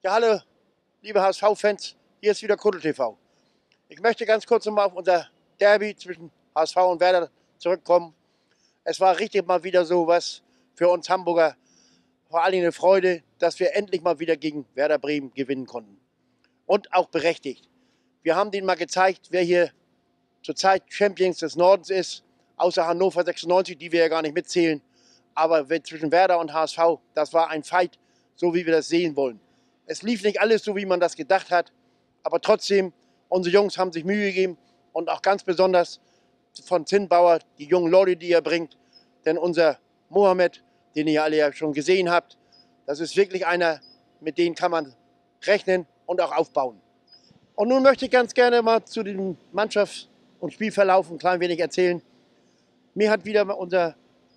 Ja, hallo, liebe HSV-Fans, hier ist wieder Kudel TV. Ich möchte ganz kurz nochmal auf unser Derby zwischen HSV und Werder zurückkommen. Es war richtig mal wieder so was für uns Hamburger, vor allem eine Freude, dass wir endlich mal wieder gegen Werder Bremen gewinnen konnten. Und auch berechtigt. Wir haben denen mal gezeigt, wer hier zurzeit Champions des Nordens ist, außer Hannover 96, die wir ja gar nicht mitzählen. Aber zwischen Werder und HSV, das war ein Fight, so wie wir das sehen wollen. Es lief nicht alles so, wie man das gedacht hat, aber trotzdem, unsere Jungs haben sich Mühe gegeben und auch ganz besonders von Zinnbauer, die jungen Leute, die er bringt. Denn unser Mohamed, den ihr alle ja schon gesehen habt, das ist wirklich einer, mit dem kann man rechnen und auch aufbauen. Und nun möchte ich ganz gerne mal zu dem Mannschafts- und Spielverlauf ein klein wenig erzählen. Mir hat wieder unser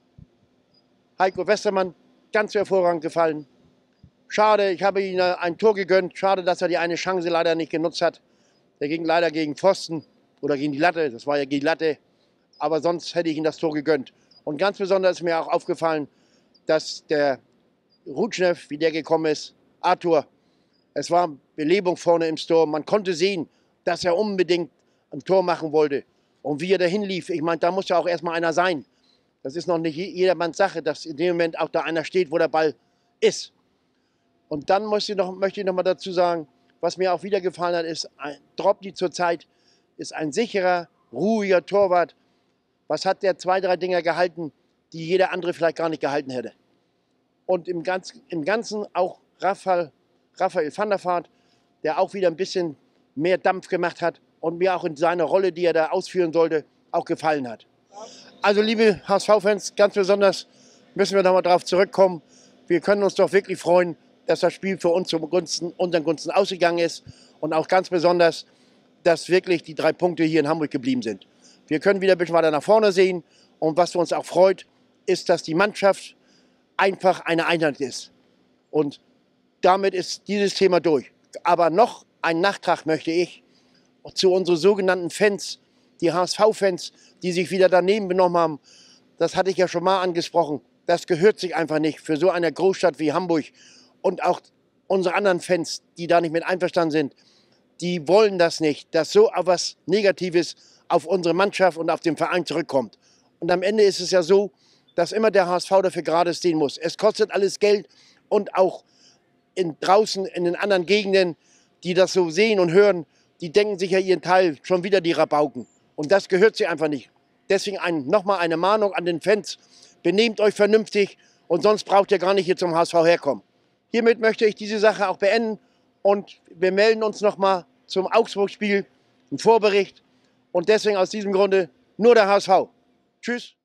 Heiko Westermann ganz hervorragend gefallen. Schade, ich habe ihm ein Tor gegönnt. Schade, dass er die eine Chance leider nicht genutzt hat. Der ging leider gegen Pfosten oder gegen die Latte. Das war ja gegen die Latte. Aber sonst hätte ich ihm das Tor gegönnt. Und ganz besonders ist mir auch aufgefallen, dass der Rutschnew, wie der gekommen ist, Arthur, es war Belebung vorne im Sturm. Man konnte sehen, dass er unbedingt ein Tor machen wollte. Und wie er dahin lief, ich meine, da muss ja auch erstmal einer sein. Das ist noch nicht jedermanns Sache, dass in dem Moment auch da einer steht, wo der Ball ist. Und dann möchte ich noch mal dazu sagen, was mir auch wieder gefallen hat, ist, Drobny zurzeit ist ein sicherer, ruhiger Torwart. Was hat der 2, 3 Dinger gehalten, die jeder andere vielleicht gar nicht gehalten hätte. Und im Ganzen auch Raphael van der Vaart, der auch wieder ein bisschen mehr Dampf gemacht hat und mir auch in seiner Rolle, die er da ausführen sollte, auch gefallen hat. Also liebe HSV-Fans, ganz besonders müssen wir nochmal darauf zurückkommen. Wir können uns doch wirklich freuen, dass das Spiel für uns unseren Gunsten ausgegangen ist und auch ganz besonders, dass wirklich die 3 Punkte hier in Hamburg geblieben sind. Wir können wieder ein bisschen weiter nach vorne sehen und was uns auch freut, ist, dass die Mannschaft einfach eine Einheit ist. Und damit ist dieses Thema durch. Aber noch einen Nachtrag möchte ich zu unseren sogenannten Fans, die HSV-Fans, die sich wieder daneben benommen haben. Das hatte ich ja schon mal angesprochen. Das gehört sich einfach nicht für so eine Großstadt wie Hamburg. Und auch unsere anderen Fans, die da nicht mit einverstanden sind, die wollen das nicht, dass so etwas Negatives auf unsere Mannschaft und auf den Verein zurückkommt. Und am Ende ist es ja so, dass immer der HSV dafür gerade stehen muss. Es kostet alles Geld und auch draußen in den anderen Gegenden, die das so sehen und hören, die denken sich ja ihren Teil, schon wieder die Rabauken. Und das gehört sich einfach nicht. Deswegen nochmal eine Mahnung an den Fans, benehmt euch vernünftig und sonst braucht ihr gar nicht hier zum HSV herkommen. Hiermit möchte ich diese Sache auch beenden und wir melden uns nochmal zum Augsburg-Spiel, einen Vorbericht und deswegen aus diesem Grunde nur der HSV. Tschüss.